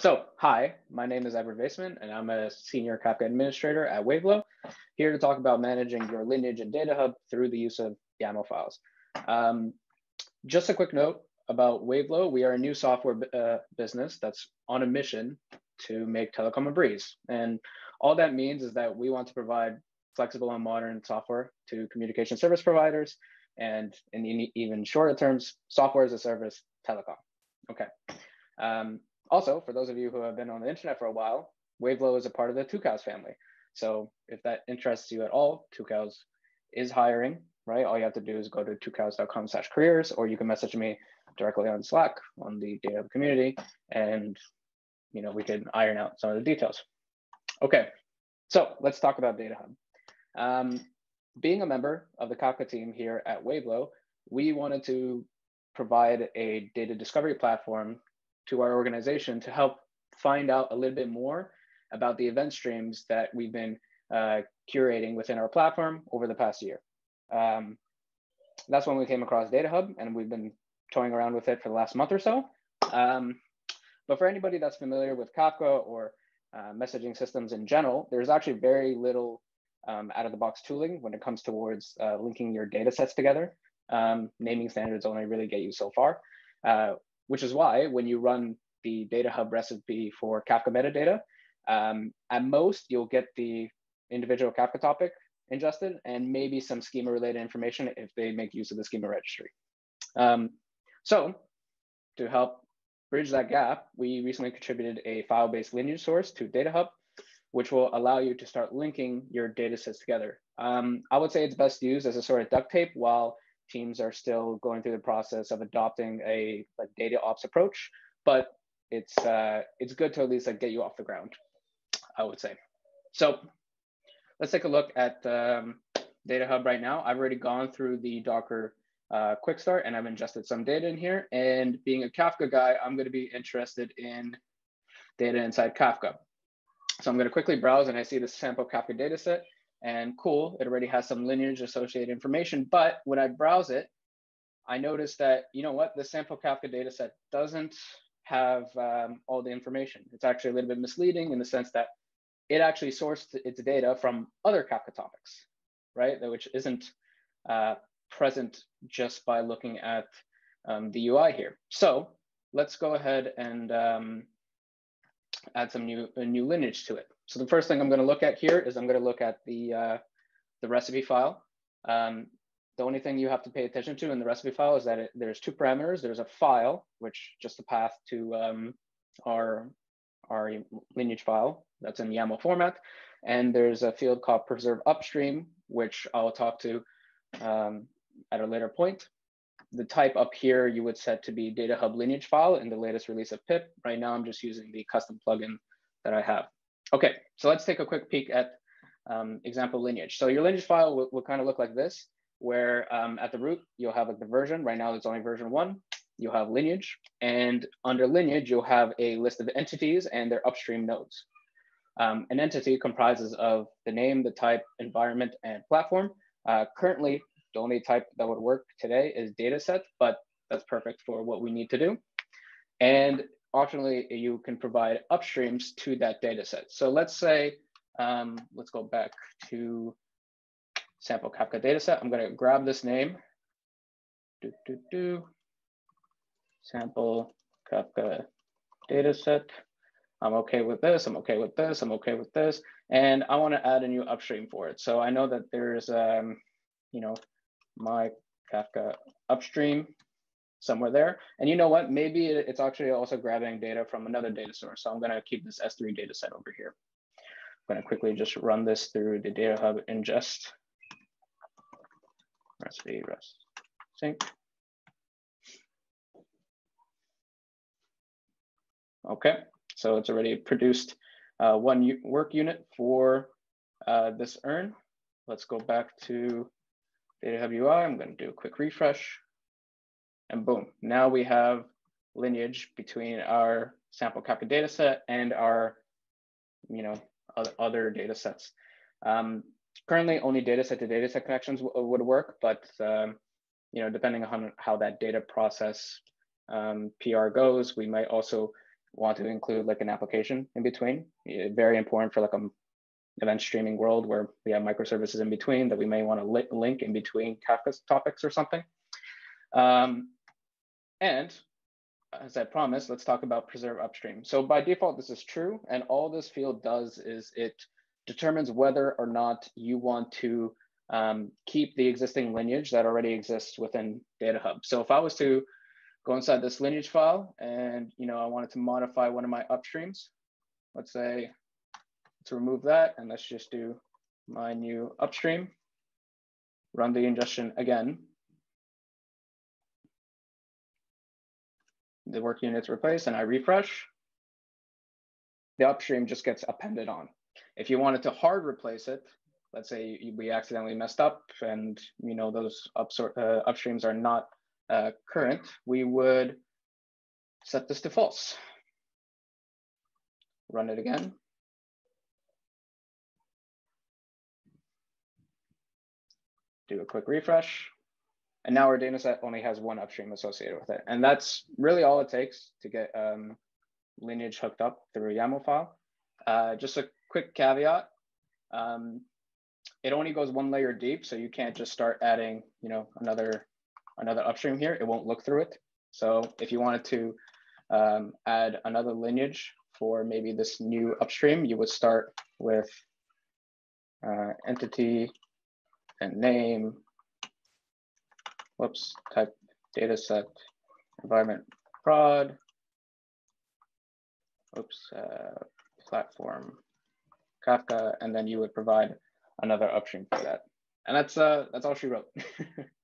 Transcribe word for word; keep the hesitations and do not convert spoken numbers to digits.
So, hi, my name is Edward Vaisman, and I'm a senior Kafka administrator at Wavelo, here to talk about managing your lineage and data hub through the use of YAML files. Um, just a quick note about Wavelo. We are a new software uh, business that's on a mission to make telecom a breeze. And all that means is that we want to provide flexible and modern software to communication service providers, and in even shorter terms, software as a service, telecom. Okay. Um, Also, for those of you who have been on the internet for a while, Wavelo is a part of the Tucows family. So if that interests you at all, Tucows is hiring, right? All you have to do is go to tucows dot com slash careers, or you can message me directly on Slack on the Data Hub community, and you know we can iron out some of the details. Okay, so let's talk about Data Hub. Um, being a member of the Kafka team here at Wavelo, we wanted to provide a data discovery platform to our organization to help find out a little bit more about the event streams that we've been uh, curating within our platform over the past year. Um, that's when we came across Data Hub, and we've been toying around with it for the last month or so. Um, but for anybody that's familiar with Kafka or uh, messaging systems in general, there's actually very little um, out-of-the-box tooling when it comes towards uh, linking your data sets together. Um, naming standards only really get you so far. Uh, which is why when you run the Data Hub recipe for Kafka metadata, um, at most you'll get the individual Kafka topic ingested and maybe some schema related information if they make use of the schema registry. Um, so to help bridge that gap, we recently contributed a file-based lineage source to Data Hub, which will allow you to start linking your data sets together. Um, I would say it's best used as a sort of duct tape while teams are still going through the process of adopting a like data ops approach, but it's uh, it's good to at least like get you off the ground, I would say. So let's take a look at um, Data Hub right now. I've already gone through the Docker uh, quick start, and I've ingested some data in here. And being a Kafka guy, I'm going to be interested in data inside Kafka. So I'm going to quickly browse, and I see this sample Kafka data set. And cool, it already has some lineage associated information. But when I browse it, I notice that, you know what, the sample Kafka data set doesn't have um, all the information. It's actually a little bit misleading in the sense that it actually sourced its data from other Kafka topics, right? Which isn't uh, present just by looking at um, the U I here. So let's go ahead and um, add some new, a new lineage to it. So the first thing I'm going to look at here is I'm going to look at the, uh, the recipe file. Um, the only thing you have to pay attention to in the recipe file is that it, there's two parameters. There's a file, which just a path to um, our, our lineage file that's in YAML format. And there's a field called preserve upstream, which I'll talk to um, at a later point. The type up here you would set to be Data Hub lineage file in the latest release of pip. Right now, I'm just using the custom plugin that I have. Okay, so let's take a quick peek at um, example lineage. So your lineage file will, will kind of look like this, where um, at the root, you'll have like the version. Right now, it's only version one. You'll have lineage. And under lineage, you'll have a list of entities and their upstream nodes. Um, an entity comprises of the name, the type, environment, and platform. Uh, currently, the only type that would work today is dataset, but that's perfect for what we need to do. And optionally, you can provide upstreams to that data set. So let's say, um, let's go back to sample Kafka dataset. I'm going to grab this name, do, do, do. sample Kafka dataset. I'm okay with this, I'm okay with this, I'm okay with this. And I want to add a new upstream for it. So I know that there's, um, you know, my Kafka upstream somewhere there. And you know what, maybe it's actually also grabbing data from another data source. So I'm going to keep this S three data set over here. I'm going to quickly just run this through the Data Hub ingest. Recipe, rest, sync. Okay, so it's already produced uh, one work unit for uh, this earn. Let's go back to Data Hub U I. I'm going to do a quick refresh. And boom, now we have lineage between our sample Kafka data set and our, you know, other data sets. Um, currently, only data set to data set connections would work, but um, you know, depending on how that data process um, P R goes, we might also want to include like an application in between. Very important for like a event streaming world where we have microservices in between that we may want to li link in between Kafka topics or something. Um, and as I promised, let's talk about preserve upstream. So by default, this is true. And all this field does is it determines whether or not you want to um, keep the existing lineage that already exists within DataHub. So if I was to go inside this lineage file and you know I wanted to modify one of my upstreams, let's say, let's remove that and let's just do my new upstream, run the ingestion again. The work unit's replaced and I refresh, the upstream just gets appended on. If you wanted to hard replace it, let's say we accidentally messed up and you know those upsort, uh, upstreams are not uh, current, we would set this to false. Run it again. Do a quick refresh. And now our data set only has one upstream associated with it. And that's really all it takes to get um, lineage hooked up through a YAML file. Uh, just a quick caveat. Um, it only goes one layer deep, so you can't just start adding, you know, another, another upstream here. It won't look through it. So if you wanted to um, add another lineage for maybe this new upstream, you would start with uh, entity and name, whoops, type dataset environment prod, oops, uh, platform Kafka, and then you would provide another upstream for that. And that's uh, that's all she wrote.